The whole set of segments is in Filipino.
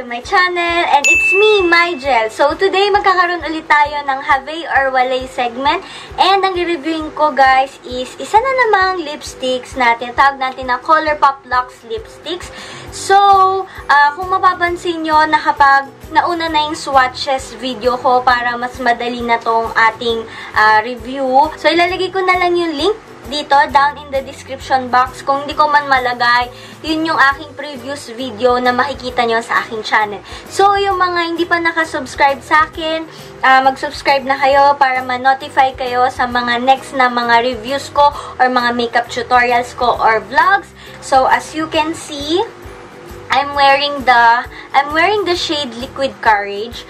to my channel, and it's me, Mygel. So today magkakaroon ulit tayo ng Have or Wale segment, and ang i-reviewin ko guys is isa na namang lipsticks natin. Tawag natin na ColourPop Luxe lipsticks. So kung mapapansin nyo na kapag nauna na yung swatches video ko para mas madali na tong ating review, so ilalagay ko na lang yung link dito, down in the description box. Kung hindi ko man malagay, yun yung aking previous video na makikita nyo sa aking channel. So, yung mga hindi pa nakasubscribe sa akin, mag-subscribe na kayo para ma-notify kayo sa mga next na mga reviews ko or mga makeup tutorials ko or vlogs. So, as you can see, I'm wearing the shade Liquid Courage.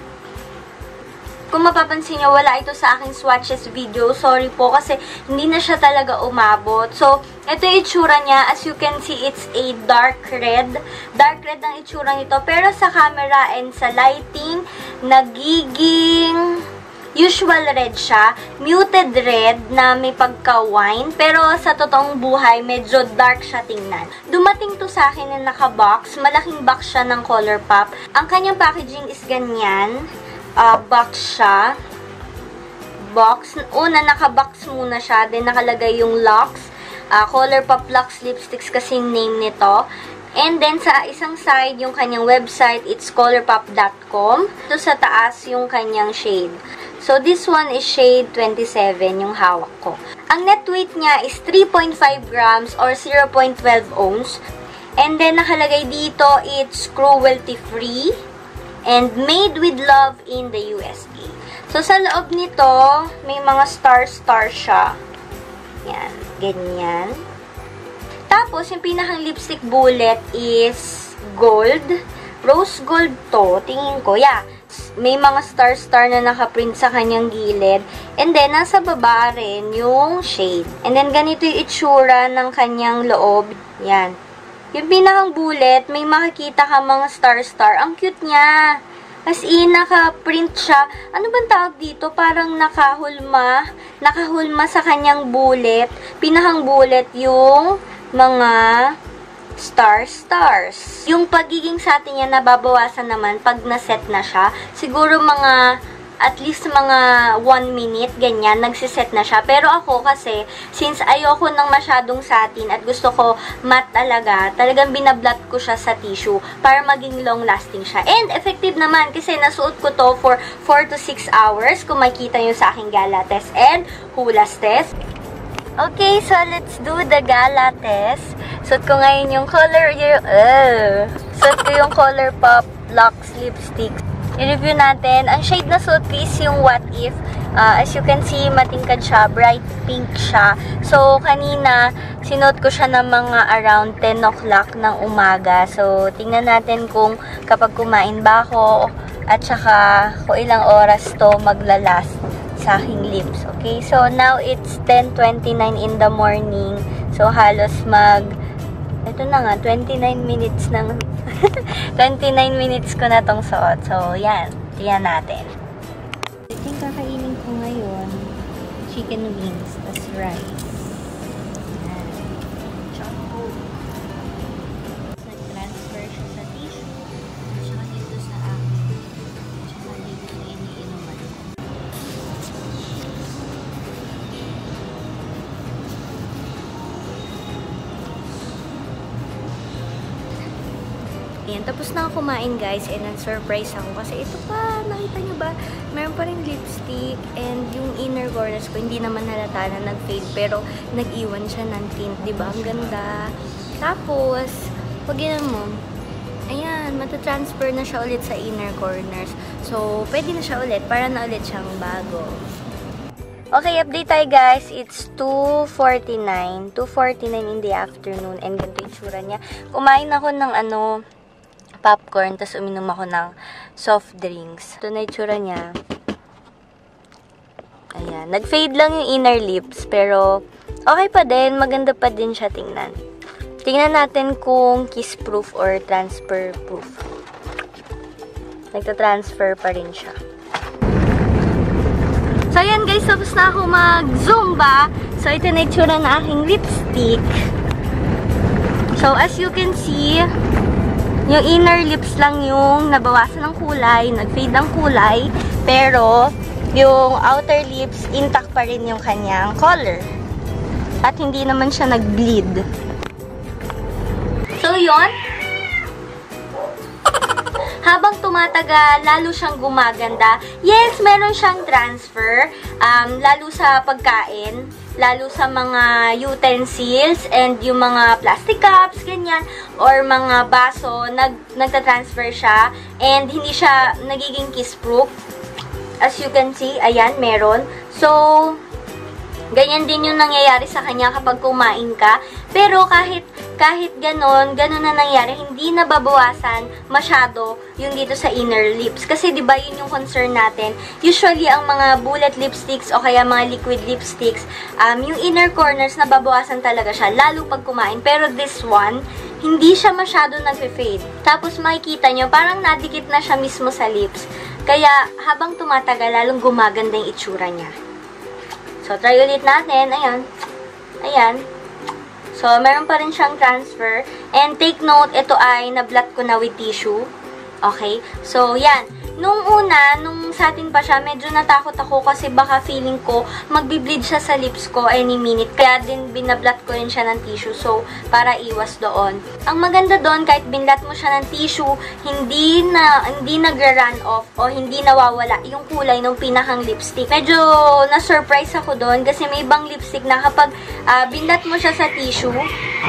Kung mapapansin nyo, wala ito sa aking swatches video. Sorry po kasi hindi na siya talaga umabot. So, ito yung itsura niya. As you can see, it's a dark red. Dark red ang itsura nito. Pero sa camera and sa lighting, nagiging usual red siya. Muted red na may pagka-wine. Pero sa totoong buhay, medyo dark siya tingnan. Dumating to sa akin na naka-box. Malaking box siya ng ColourPop. Ang kanyang packaging is ganyan. Box siya. Box. Una, naka-box muna siya. Then, nakalagay yung Luxe. ColourPop Luxe Lipsticks kasing name nito. And then, sa isang side, yung kanyang website, it's colourpop.com. Ito sa taas, yung kanyang shade. So, this one is shade 27, yung hawak ko. Ang net weight niya is 3.5 grams or 0.12 ounce. And then, nakalagay dito, it's cruelty-free and made with love in the USA. So, sa loob nito, may mga star-star siya. Yan, ganyan. Tapos, yung pinakang lipstick bullet is gold. Rose gold to, tingin ko. Yeah, may mga star-star na nakaprint sa kanyang gilid. And then, nasa baba rin yung shade. And then, ganito yung itsura ng kanyang loob. Yan. Yung pinakang bullet, may makikita ka mga star-star. Ang cute niya. As in, naka-print siya. Ano bang tawag dito? Parang nakahulma. Nakahulma sa kanyang bullet. Pinakang bullet yung mga stars. Yung pagiging sa atin niya nababawasan naman pag na-set na siya. Siguro mga at least mga 1 minute, ganyan, nagsiset na siya. Pero ako kasi, since ayoko ng masyadong satin at gusto ko matte talaga, talagang binablot ko siya sa tissue para maging long lasting siya. And effective naman kasi nasuot ko to for 4 to 6 hours kung makita nyo sa aking gala test and hulas test. Okay, so let's do the gala test. Suot ko ngayon yung ColourPop Luxe lipstick. I-review natin. Ang shade na suot ko is yung What If. As you can see, matingkad siya. Bright pink siya. So, kanina, sinuot ko siya ng mga around 10 o'clock ng umaga. So, tingnan natin kung kapag kumain ba ako at saka kung ilang oras to maglalast sa aking lips. Okay? So, now it's 10:29 in the morning. So, halos ito na nga, 29 minutes ng 29 minutes ko na tong suot. So, yan. Tiyan natin. Ito yung kakainin ko ngayon. Chicken wings. Tas rice. Yan. Choco. Nag-transfer siya sa tissue. Tsaka dito sa akin. Tsaka dito sa iniinuman. Ayan, tapos na ako kumain guys, and surprise ako kasi ito pa, nakita nyo ba, meron pa rin lipstick and yung inner corners ko hindi naman halata na nag-fade pero nag-iwan siya ng tint, diba? Ang ganda. Tapos, pag yun mo, ayan, matatransfer na siya ulit sa inner corners. So, pwede na siya ulit, para na ulit siyang bago. Okay, update tayo guys. It's 2:49 in the afternoon and ganito yung tsura niya. Kumain ako ng popcorn, tapos uminom ako ng soft drinks. Ito na yung tsura niya. Ayan. Nag-fade lang yung inner lips, pero okay pa din. Maganda pa din siya tingnan. Tingnan natin kung kiss-proof or transfer-proof. Nagta-transfer pa rin siya. So, ayan guys. Tapos na ako mag-Zumba. So, ito na yung tsura ng aking lipstick. So, as you can see, Yung inner lips lang yung nabawasan ng kulay, nag-fade ng kulay, pero yung outer lips, intact pa rin yung kanyang color. At hindi naman siya nag-bleed. So, yun. Habang tumatagal, lalo siyang gumaganda. Yes, meron siyang transfer, lalo sa pagkain, lalo sa mga utensils, and yung mga plastic cups, ganyan, or mga baso, nagta-transfer siya, and hindi siya nagiging kiss-proof. As you can see, ayan, meron. So, ganyan din yung nangyayari sa kanya kapag kumain ka. Pero kahit ganon na nangyari, hindi nababawasan masyado yung dito sa inner lips. Kasi diba yun yung concern natin. Usually, ang mga bullet lipsticks o kaya mga liquid lipsticks, yung inner corners nababawasan talaga siya, lalo pag kumain. Pero this one, hindi siya masyado nag-fade. Tapos makikita nyo, parang nadikit na siya mismo sa lips. Kaya habang tumatagal, lalong gumaganda yung itsura niya. So, try ulit natin. Ayan. Ayan. So, meron pa rin siyang transfer. And take note, ito ay na-blot ko na with tissue. Okay? So, yan. Nung una, nung sa atin pa siya, medyo natakot ako kasi baka feeling ko magbi-bleed siya sa lips ko any minute. Kaya din binablat ko rin siya ng tissue. So, para iwas doon. Ang maganda doon, kahit binlat mo siya ng tissue, hindi nagra-run off o hindi nawawala yung kulay ng pinakang lipstick. Medyo na-surprise ako doon kasi may ibang lipstick na kapag binlat mo siya sa tissue,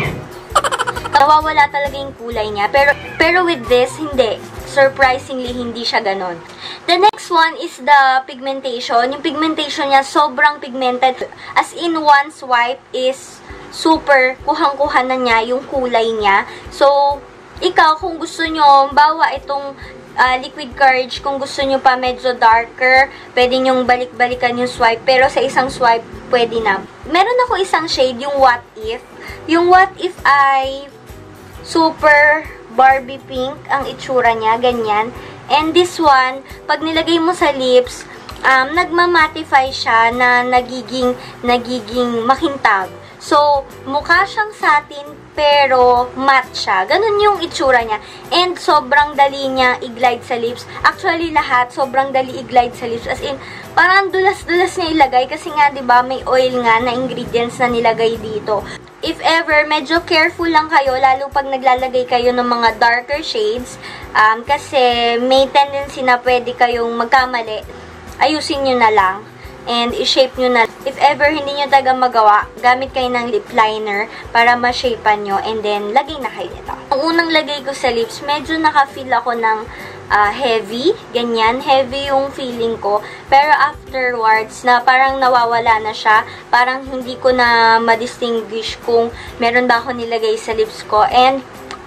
nawawala talaga yung kulay niya. Pero with this, hindi. Surprisingly, hindi siya ganon. The next one is the pigmentation. Yung pigmentation niya, sobrang pigmented. As in, one swipe is super kuhang-kuha na niya yung kulay niya. So, ikaw, kung gusto nyo, bawa itong liquid courage, kung gusto nyo pa medyo darker, pwede nyong balik-balikan yung swipe. Pero sa isang swipe, pwede na. Meron ako isang shade, yung What If. Yung What If ay super Barbie pink ang itsura niya, ganyan. And this one, pag nilagay mo sa lips, nagmamatify siya na nagiging makintab. So, mukha siyang satin, pero matte siya. Ganun yung itsura niya. And sobrang dali niya i-glide sa lips. Actually, lahat, sobrang dali i-glide sa lips. As in, parang dulas-dulas niya ilagay. Kasi nga, diba, may oil nga na ingredients na nilagay dito. If ever, medyo careful lang kayo, lalo pag naglalagay kayo ng mga darker shades, kasi may tendency na pwede kayong magkamali. Ayusin nyo na lang, and i-shape nyo na. If ever hindi nyo talaga magawa, gamit kayo ng lip liner para ma-shapean nyo, and then, lagay na kayo nito. Ang unang lagay ko sa lips, medyo naka-feel ako ng heavy, ganyan, heavy yung feeling ko, pero afterwards, na parang nawawala na siya, parang hindi ko na ma-distinguish kung meron ba ako nilagay sa lips ko, and,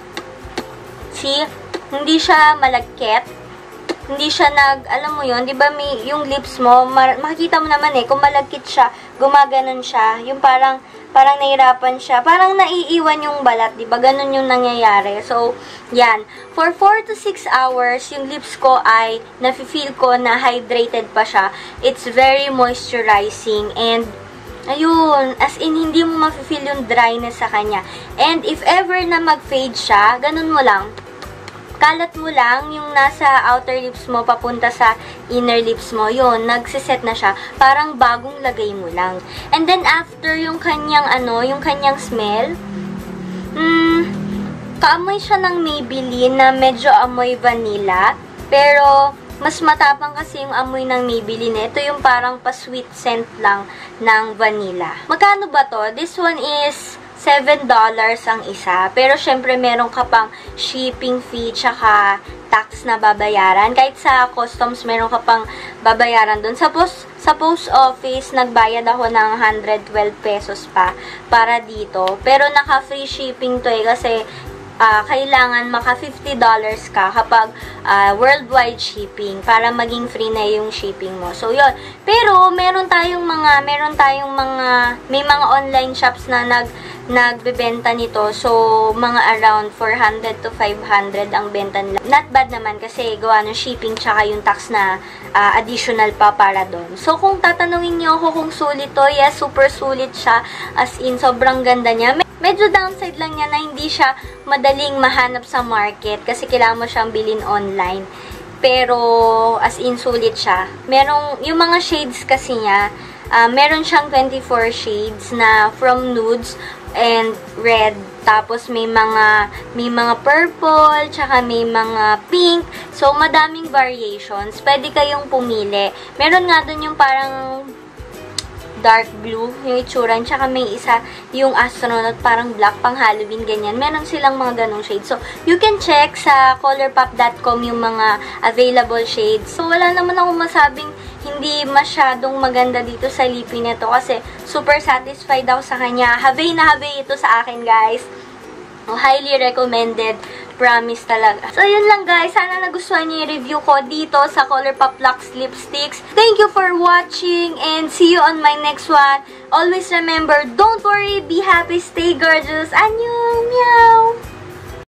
see, hindi siya malagkit, hindi siya alam mo yun, di ba yung lips mo, makikita mo naman kung malagkit siya, gumaganon siya, yung parang nahirapan siya, parang naiiwan yung balat, di ba? Ganun yung nangyayari. So, yan. For 4 to 6 hours, yung lips ko ay nafe-feel ko na hydrated pa siya. It's very moisturizing and ayun, as in, hindi mo mafe-feel yung dryness sa kanya. And if ever na mag-fade siya, ganun mo lang. Kalat mo lang yung nasa outer lips mo papunta sa inner lips mo. Yun, nagsiset na siya. Parang bagong lagay mo lang. And then after yung kanyang yung kanyang smell, kaamoy siya ng Maybelline na medyo amoy vanilla. Pero mas matapang kasi yung amoy ng Maybelline. Ito yung parang pa-sweet scent lang ng vanilla. Magkano ba to? This one is $7 ang isa. Pero, syempre, meron ka pang shipping fee tsaka tax na babayaran. Kahit sa customs, meron ka pang babayaran dun. Sa post office, nagbayad ako ng 112 pesos pa para dito. Pero, naka-free shipping to kasi kailangan maka $50 ka kapag worldwide shipping para maging free na yung shipping mo. So, yun. Pero, may mga online shops na nagbebenta nito. So, mga around 400 to 500 ang benta nila. Not bad naman kasi gawa ng shipping tsaka yung tax na additional pa para doon. So, kung tatanungin niyo ako kung sulit to, yes, super sulit siya. As in, sobrang ganda niya. Medyo downside lang niya na hindi siya madaling mahanap sa market kasi kailangan mo siyang bilhin online. Pero, as in, sulit siya. Yung mga shades kasi niya, meron siyang 24 shades na from nudes and red. Tapos may mga purple, tsaka may mga pink. So, madaming variations. Pwede kayong pumili. Meron nga dun yung parang dark blue, yung itsura. Tsaka may isa, yung astronaut, parang black, pang Halloween, ganyan. Meron silang mga ganong shades. So, you can check sa colourpop.com yung mga available shades. So, wala naman akong masabing hindi masyadong maganda dito sa lipi nito kasi super satisfied ako sa kanya. Havay na havay ito sa akin, guys. Highly recommended. Promise talaga. So, yun lang, guys. Sana nagustuhan niyo yung review ko dito sa Colourpop Luxe Lipsticks. Thank you for watching and see you on my next one. Always remember, don't worry, be happy, stay gorgeous. Annyeong!